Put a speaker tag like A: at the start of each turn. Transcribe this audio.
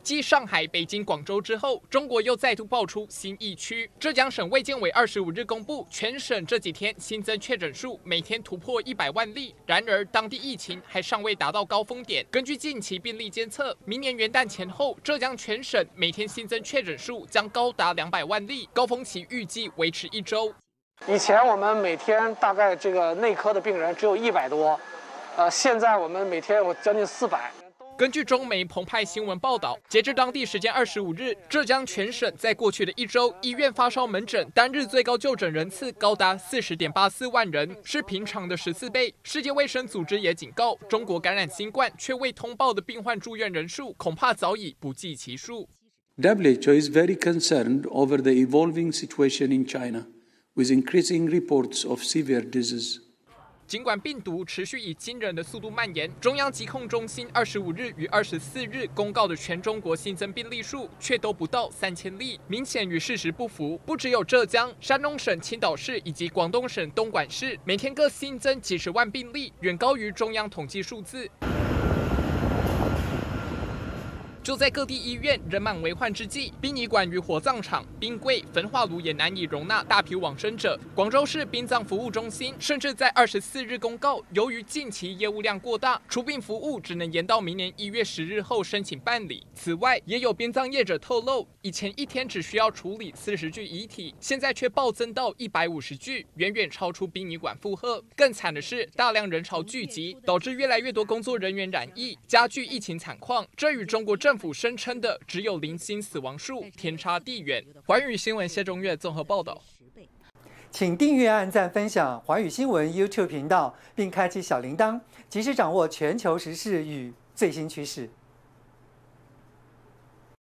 A: 继上海、北京、广州之后，中国又再度爆出新疫区。浙江省卫健委25日公布，全省这几天新增确诊数每天突破100万例。然而，当地疫情还尚未达到高峰点。根据近期病例监测，明年元旦前后，浙江全省每天新增确诊数将高达200万例，高峰期预计维持1周。
B: 以前我们每天大概这个内科的病人只有100多，现在我们每天有将近400。
A: 根据中媒澎湃新闻报道，截至当地时间25日，浙江全省在过去的1周，医院发烧门诊单日最高就诊人次高达40.84万人，是平常的14倍。世界卫生组织也警告，中国感染新冠却未通报的病患住院人数，恐怕早已不计其数。
C: WHO is very concerned over the evolving situation in China, with increasing reports of severe disease.
A: 尽管病毒持续以惊人的速度蔓延，中央疾控中心25日与24日公告的全中国新增病例数却都不到3000例，明显与事实不符。不只有浙江、山东省青岛市以及广东省东莞市，每天各新增几十万病例，远高于中央统计数字。就在各地医院人满为患之际，殡仪馆与火葬场、冰柜、焚化炉也难以容纳大批往生者。广州市殡葬服务中心甚至在24日公告，由于近期业务量过大，出殡服务只能延到明年1月10日后申请办理。此外，也有殡葬业者透露，以前一天只需要处理40具遗体，现在却暴增到150具，远远超出殡仪馆负荷。更惨的是，大量人潮聚集，导致越来越多工作人员染疫，加剧疫情惨况。这与中国政府声称的只有0星死亡数天差地远。寰宇新闻谢中岳综合报道。
D: 请订阅、按赞、分享寰宇新闻 YouTube 频道，并开启小铃铛，及时掌握全球时事与最新趋势。